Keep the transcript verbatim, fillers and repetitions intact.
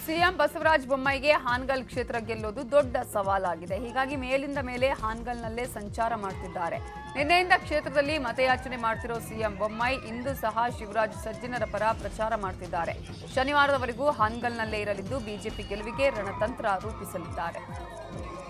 CM Basavaraj ಬೊಮ್ಮಾಯಿಗೆ Hangal ಕ್ಷೇತ್ರ ಗೆಲ್ಲೋದು ದೊಡ್ಡ ಸವಾಲಾಗಿದೆ. ಹೀಗಾಗಿ ಮೇಲಿಂದ ಮೇಲೆ ಹಾನಗಲ್ನಲ್ಲೇ ಸಂಚಾರ ಮಾಡ್ತಿದ್ದಾರೆ. ನಿನ್ನೆಯಿಂದ ಕ್ಷೇತ್ರದಲ್ಲಿ ಮತಯಾಚನೆ ಮಾಡ್ತಿರೋ ಸಿಎಂ ಬೊಮ್ಮಾಯಿ ಇಂದು ಸಹ ಶಿವರಾಜ್ ಸಜ್ಜನರ ಪರ ಪ್ರಚಾರ ಮಾಡ್ತಿದ್ದಾರೆ. ಶನಿವಾರದವರೆಗೂ ಹಾನಗಲ್ನಲ್ಲೇ ಇರಲಿದ್ದು ಬಿಜೆಪಿ ಗೆಲುವಿಗೆ ರಣತಂತ್ರ ರೂಪಿಸಲಿದ್ದಾರೆ.